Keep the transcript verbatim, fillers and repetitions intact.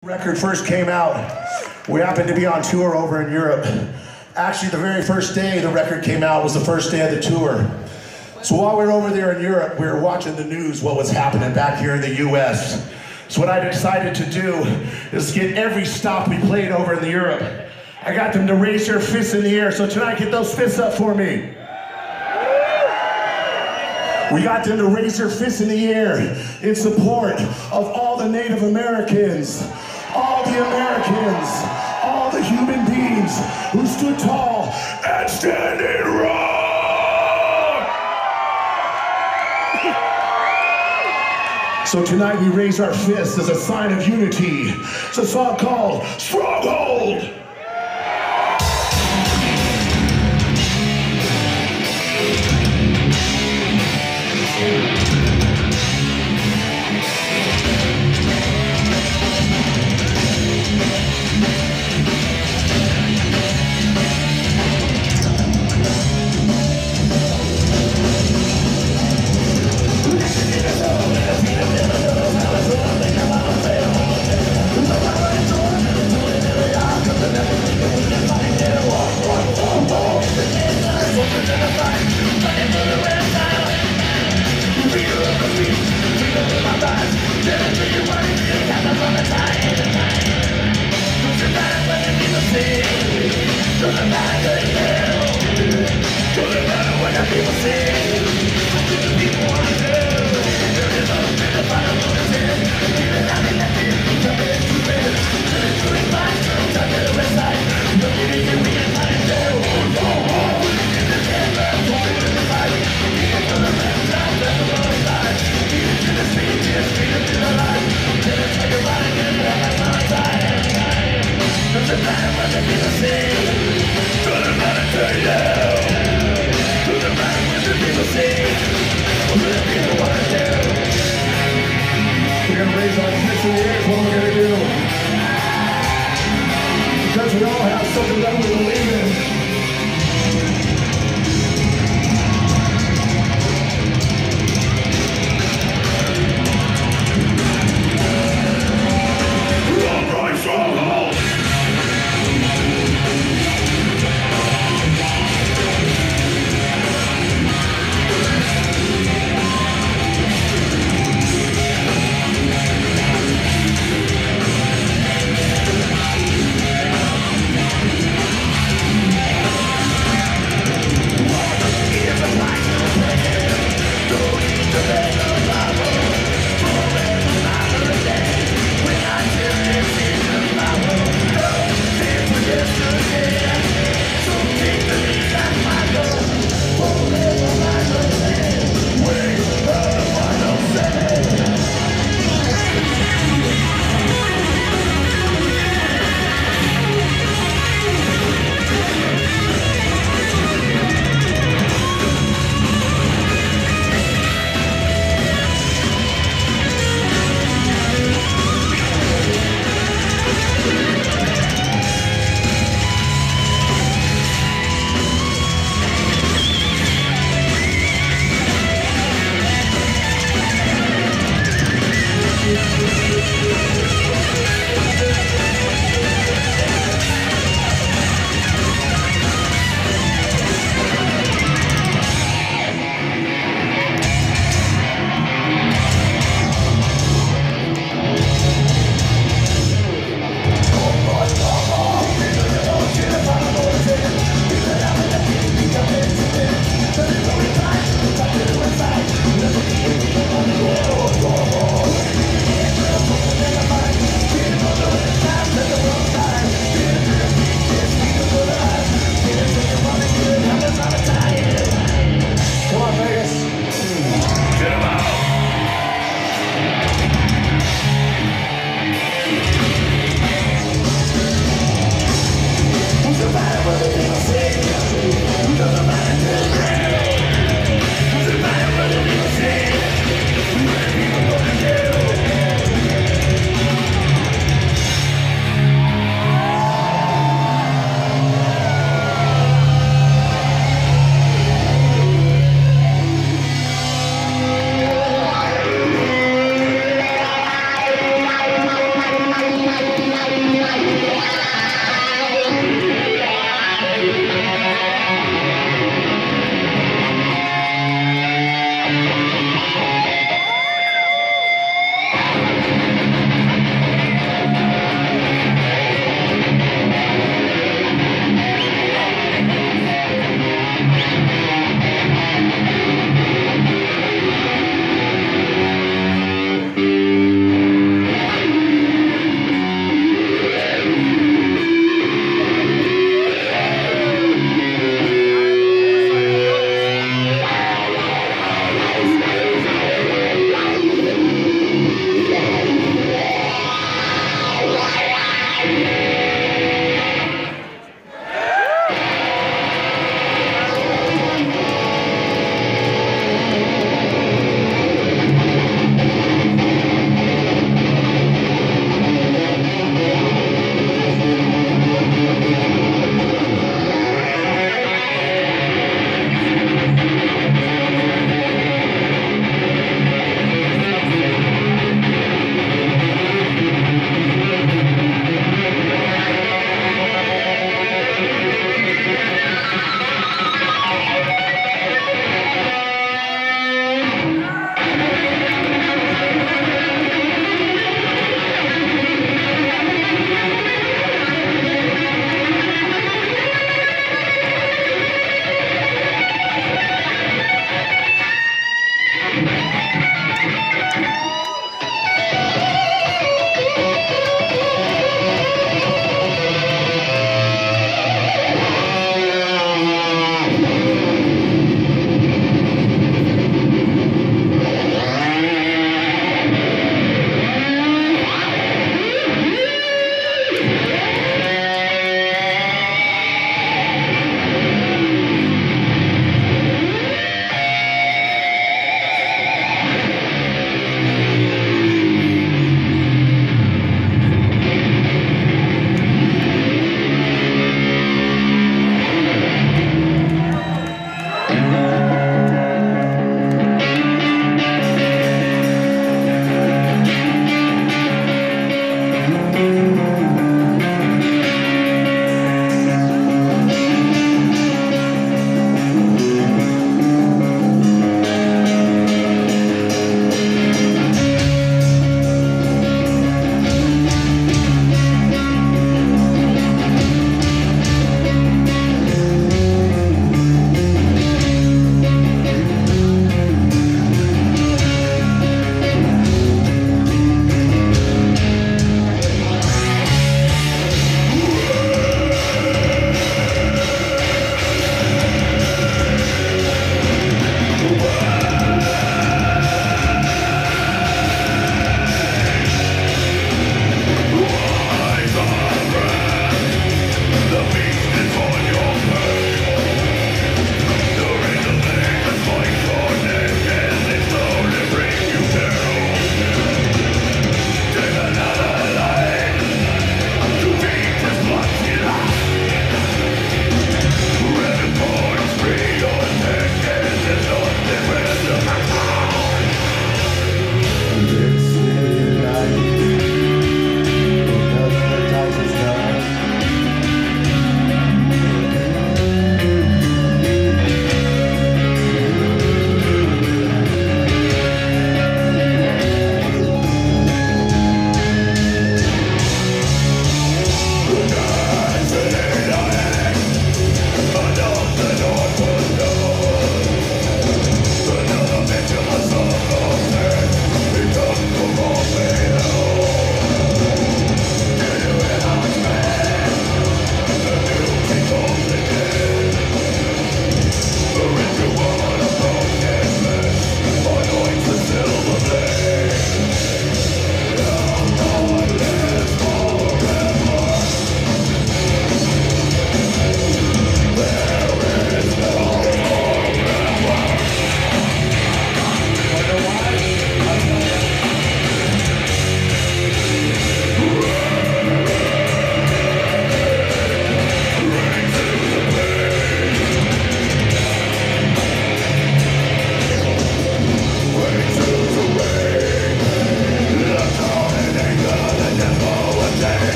Record first came out, we happened to be on tour over in Europe. Actually, the very first day the record came out was the first day of the tour. So while we were over there in Europe, we were watching the news, what was happening back here in the U S. So what I decided to do is get every stop we played over in the Europe. I got them to raise their fists in the air, so tonight get those fists up for me. We got them to raise their fists in the air in support of all the Native Americans, all the Americans, all the human beings who stood tall and standing wrong. So tonight we raise our fists as a sign of unity. It's a song called Stronghold.